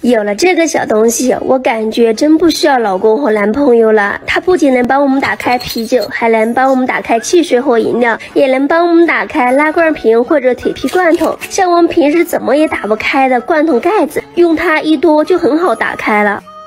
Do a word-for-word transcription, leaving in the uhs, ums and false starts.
有了这个小东西，我感觉真不需要老公或男朋友了。它不仅能帮我们打开啤酒，还能帮我们打开汽水或饮料，也能帮我们打开拉罐瓶或者铁皮罐头。像我们平时怎么也打不开的罐头盖子，用它一多就很好打开了。